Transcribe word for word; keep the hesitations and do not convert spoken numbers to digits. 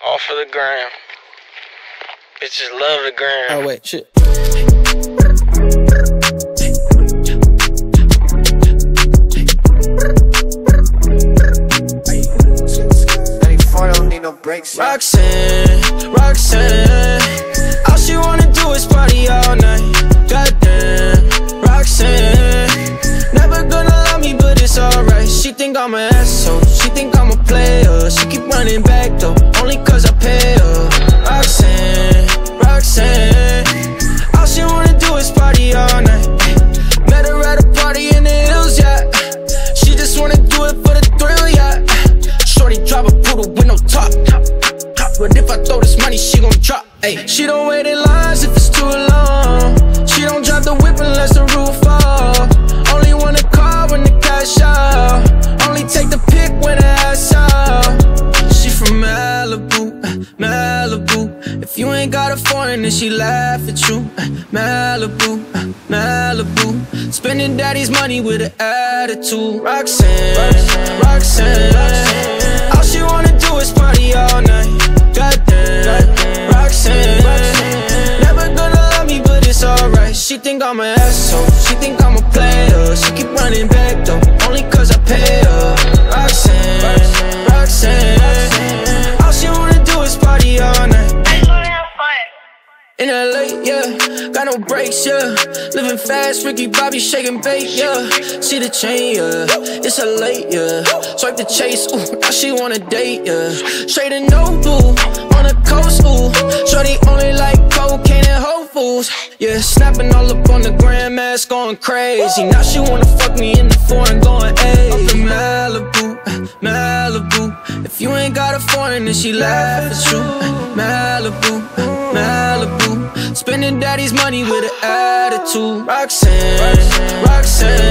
All for the gram. Bitches love the gram. Oh wait, shit. ninety-four don't need no breaks. Roxanne, Roxanne, all she wanna do is party all night. Goddamn, Roxanne, never gonna love me, but it's alright. She think I'm an asshole, she think I'm a player. She keep running back though, only cause I pay her. Roxanne, Roxanne, all she wanna do is party all night. Met her at a party in the hills, yeah. She just wanna do it for the thrill, yeah. Shorty drive a poodle with no top. But if I throw this money, she gon' drop. Ay. She don't wait in lines if it's too long. She don't drive the whip unless the roof off. Only want a car when the cash out. Only take the pic when the ass out. She from Malibu, Malibu. If you ain't got a foreign, then she laugh at you. Malibu, Malibu. Spending daddy's money with an attitude. Roxanne, Roxanne, Roxanne, Roxanne. All she wanna do is party all night. Goddamn, Roxanne, Roxanne, never gonna love me, but it's alright. She think I'm an asshole, she think I'm a player. She keep running back though, only cause I pay her. Roxanne, Roxanne, Roxanne, all she wanna do is party all night. In L A, yeah, got no brakes, yeah. Living fast, Ricky Bobby shaking bait, yeah. See the chain, yeah, it's a late, yeah. Swipe the chase, ooh, now she wanna date, yeah. Straight and no blue, on the coast, ooh. Shorty only like cocaine and Whole Foods, yeah. Snapping all up on the grandmas, going crazy. Now she wanna fuck me in the foreign, going ayy. Up in Malibu, Malibu. If you ain't got a foreign, then she laugh at you. Malibu, Malibu. Spending daddy's money with an attitude. Roxanne, Roxanne,